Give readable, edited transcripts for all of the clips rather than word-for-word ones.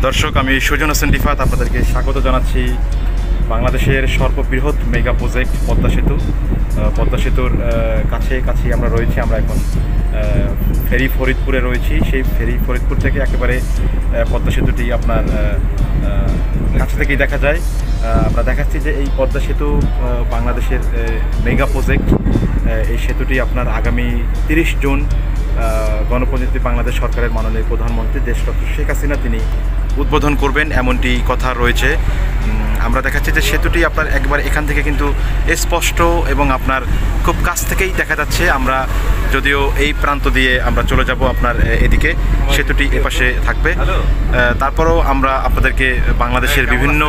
দর্শক, আমি সুজন হোসেন রিফাত আপনাদেরকে স্বাগত জানাচ্ছি বাংলাদেশের সর্ববৃহৎ মেগা প্রজেক্ট পদ্মা সেতু। পদ্মা সেতুর কাছে আমরা রয়েছি। আমরা এখন ফেরি ফরিদপুরে রয়েছি। সেই ফেরি ফরিদপুর থেকে একেবারে পদ্মা সেতুটি আপনার কাছে থেকেই দেখা যায়। আমরা দেখাচ্ছি যে এই পদ্মা সেতু বাংলাদেশের মেগা প্রজেক্ট। এই সেতুটি আপনার আগামী 30 জুন গণপ্রজাতন্ত্রী বাংলাদেশ সরকারের মাননীয় প্রধানমন্ত্রী দেশরত্ন শেখ হাসিনা তিনি উদ্বোধন করবেন, এমনটি কথা রয়েছে। আমরা দেখাচ্ছি যে সেতুটি আপনার একবার এখান থেকে কিন্তু স্পষ্ট এবং আপনার খুব কাছ থেকেই দেখা যাচ্ছে। আমরা যদিও এই প্রান্ত দিয়ে আমরা চলে যাব আপনার এদিকে, সেতুটি এপাশে থাকবে। তারপরেও আমরা আপনাদেরকে বাংলাদেশের বিভিন্ন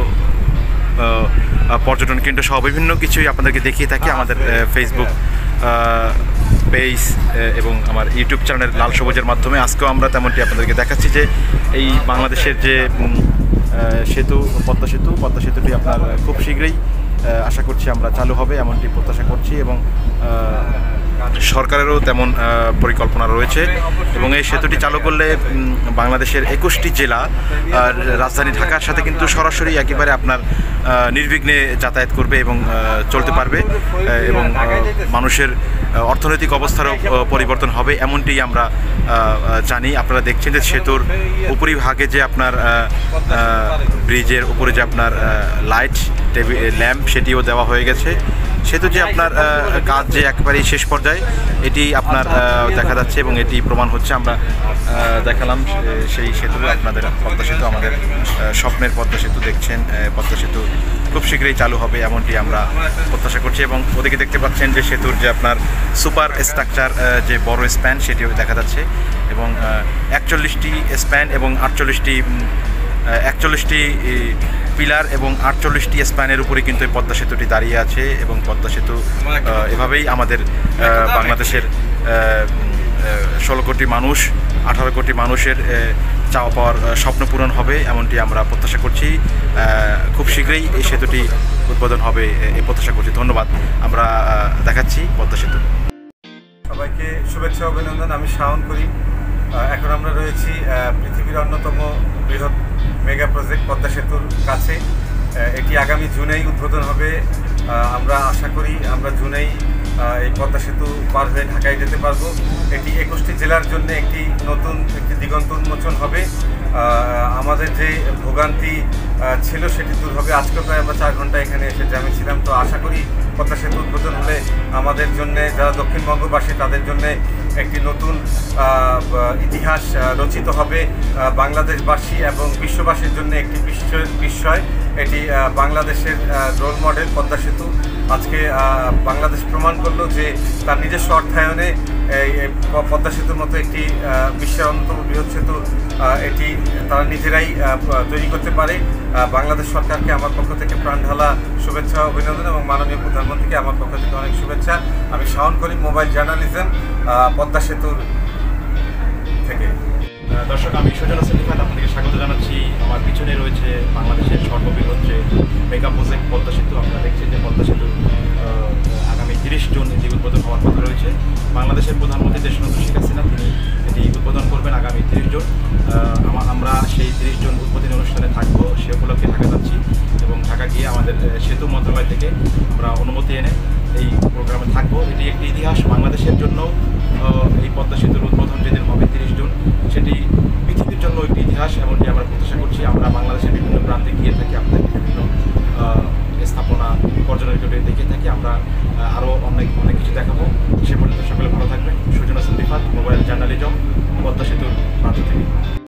পর্যটন কেন্দ্র সহ বিভিন্ন কিছুই আপনাদেরকে দেখিয়ে থাকি আমাদের ফেসবুক পেজ এবং আমার ইউটিউব চ্যানেল লাল সবুজের মাধ্যমে। আজকেও আমরা তেমনটি আপনাদেরকে দেখাচ্ছি যে এই বাংলাদেশের যে সেতু পদ্মা সেতুটি আপনার খুব শীঘ্রই আশা করছি আমরা চালু হবে, এমনটি প্রত্যাশা করছি। এবং সরকারেরও তেমন পরিকল্পনা রয়েছে। এবং এই সেতুটি চালু করলে বাংলাদেশের 21টি জেলা রাজধানী ঢাকার সাথে কিন্তু সরাসরি একেবারে আপনার নির্বিঘ্নে যাতায়াত করবে এবং চলতে পারবে, এবং মানুষের অর্থনৈতিক অবস্থারও পরিবর্তন হবে, এমনটি আমরা জানি। আপনারা দেখছেন যে সেতুর উপরিভাগে যে আপনার ব্রিজের উপরে যে আপনার লাইট ল্যাম্প সেটিও দেওয়া হয়ে গেছে। সেতু যে আপনার কাজ যে একেবারেই শেষ পর্যায়ে এটি আপনার দেখা যাচ্ছে এবং এটি প্রমাণ হচ্ছে। আমরা দেখালাম সেই সেতু আপনাদের পদ্মা সেতু, আমাদের স্বপ্নের পদ্মা সেতু দেখছেন। পদ্মা সেতু খুব শীঘ্রই চালু হবে এমনটি আমরা প্রত্যাশা করছি। এবং ওদিকে দেখতে পাচ্ছেন যে সেতুর যে আপনার সুপার স্ট্রাকচার যে বড় স্প্যান সেটিও দেখা যাচ্ছে। এবং 41টি স্প্যান এবং 41টি পিলার এবং 48টি স্প্যানের উপরে কিন্তু এই পদ্মা সেতুটি দাঁড়িয়ে আছে। এবং পদ্মা সেতু এভাবেই আমাদের বাংলাদেশের 16 কোটি মানুষ 18 কোটি মানুষের চাওয়া পাওয়ার স্বপ্ন পূরণ হবে, এমনটি আমরা প্রত্যাশা করছি। খুব শীঘ্রই এই সেতুটি উদ্বোধন হবে এই প্রত্যাশা করছি। ধন্যবাদ। আমরা দেখাচ্ছি পদ্মা সেতু। সবাইকে শুভেচ্ছা অভিনন্দন। আমি শাওন করিম। এখন আমরা রয়েছি পৃথিবীর অন্যতম বৃহৎ মেগা প্রজেক্ট পদ্মা সেতুর কাছে। এটি আগামী জুনেই উদ্বোধন হবে। আমরা আশা করি আমরা জুনেই এই পদ্মা সেতু পার হয়ে ঢাকায় যেতে পারবো। এটি 21টি জেলার জন্য একটি নতুন দিগন্ত উন্মোচন হবে। আমাদের যে ভোগান্তি ছিল সেটি দূর হবে। আজকে প্রায় আমরা 4 ঘন্টা এখানে এসে জ্যামে ছিলাম। তো আশা করি পদ্মা সেতু উদ্বোধন হলে আমাদের জন্যে, যারা দক্ষিণবঙ্গবাসী তাদের জন্যে একটি নতুন ইতিহাস রচিত হবে। বাংলাদেশবাসী এবং বিশ্ববাসীর জন্য একটি বিস্ময়। এটি বাংলাদেশের রোল মডেল পদ্মা সেতু। আজকে বাংলাদেশ প্রমাণ করলো যে তার নিজস্ব অর্থায়নে এই পদ্মা সেতুর মতো একটি বিশ্বের অন্যতম বৃহৎ সেতু এটি তারা নিজেরাই তৈরি করতে পারে। বাংলাদেশ সরকারকে আমার পক্ষ থেকে প্রাণঢালা শুভেচ্ছা অভিনন্দন এবং মাননীয় প্রধানমন্ত্রীকে আমার পক্ষ থেকে অনেক শুভেচ্ছা। আমি শাওন করিম, মোবাইল জার্নালিজম, পদ্মা সেতুর থেকে। দর্শক, আমি সুজন হোসেন রিফাত আপনাদেরকে স্বাগত জানাচ্ছি। আমার পিছনে রয়েছে বাংলাদেশের সর্ববৃহৎ যে মেগা প্রজেক্ট পদ্মা সেতু। আপনারা দেখছেন যে পদ্মা সেতু আগামী 30 জুন এটি উদ্বোধন হওয়ার কথা রয়েছে। বাংলাদেশের প্রধানমন্ত্রী দেশরত্ন শেখ হাসিনা তিনি এটি উদ্বোধন করবেন আগামী 30 জুন। আমরা সেই 30 জুন উদ্বোধনী অনুষ্ঠানে থাকবো, সে উপলক্ষে ঢাকা যাচ্ছি। এবং ঢাকা গিয়ে আমাদের সেতু মন্ত্রণালয় থেকে আমরা অনুমতি এনে এই প্রোগ্রামে থাকবো। এটি একটি ইতিহাস বাংলাদেশের জন্য। এই পদ্মা সেতুর উদ্বোধন যেদিন হবে 30 জুন, সেটি পৃথিবীর জন্য একটি ইতিহাস, এমনটি আমরা প্রত্যাশা করছি। আমরা বাংলাদেশের বিভিন্ন প্রান্তে গিয়ে থাকি, আপনাদের বিভিন্ন স্থাপনা পর্যটন দেখে থাকি। আমরা আরও অনেক কিছু দেখাবো। সে পর্যন্ত সকলে ভালো থাকবেন। সুজন হোসেন রিফাত, মোবাইল জার্নালিজম, পদ্মা সেতুর প্রান্ত থেকে।